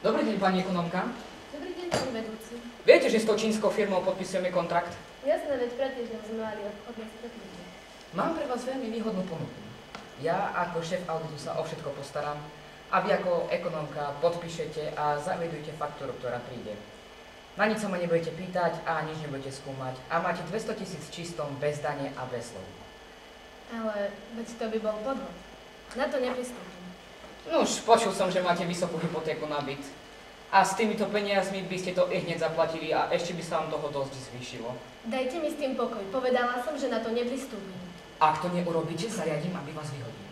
Dobrý deň, pani ekonomka. Dobrý deň, pani vedúci. Viete, že s tou čínskou firmou podpisujeme kontrakt? Jasné, veď pred týždňom sme mali obchodné stretnutie. Mám pre vás veľmi výhodnú ponuku. Ja ako šéf auditu sa o všetko postaram a vy ako ekonomka podpíšete a zavedujete faktúru, ktorá príde. Na nič sa ma nebudete pýtať a nič nebudete skúmať a máte 200 000 čistom bez dane a bez slov. Ale veď to by bol podvod. Na to nepristúpim. Nuž, počul som, že máte vysokú hypotéku na byt. A s týmito peniazmi by ste to hneď zaplatili a ešte by sa vám toho dosť zvýšilo. Dajte mi s tým pokoj. Povedala som, že na to nepristúpim. Ak to neurobíte, zariadím, aby vás vyhodil.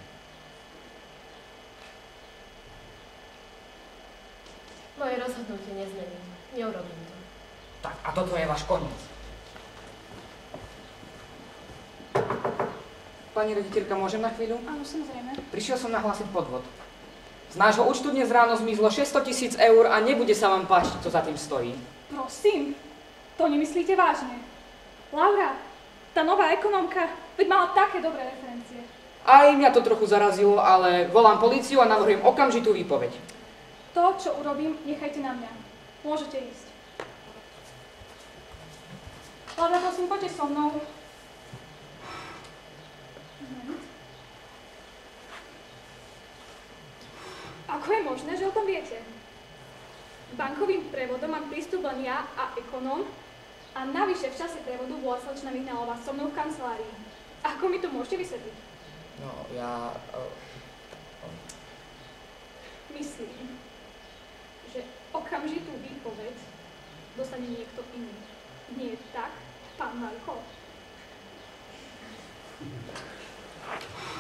Moje rozhodnutie nezmením. Neurobím to. Tak, a toto je váš koniec. Pani rediteľka, môžem na chvíľu? Áno, samozrejme. Prišiel som nahlásiť podvod. Z nášho účtu dnes ráno zmizlo 600 000 eur a nebude sa vám páčiť, čo za tým stojí. Prosím, to nemyslíte vážne. Laura, tá nová ekonomka, veď mala také dobré referencie. Aj mňa to trochu zarazilo, ale volám políciu a navrhujem okamžitú výpoveď. To, čo urobím, nechajte na mňa. Môžete ísť. Laura, prosím, poďte so mnou. Ako je možné, že o tom viete? Bankovým prevodom mám prístup len ja a ekonóm a navyše v čase prevodu bola slečna Mihnalová so mnou v kancelárii. Ako mi to môžete vysvetliť? No, ja... Myslím, že okamžitú výpoveď dostane niekto iný. Nie tak, pán Marko?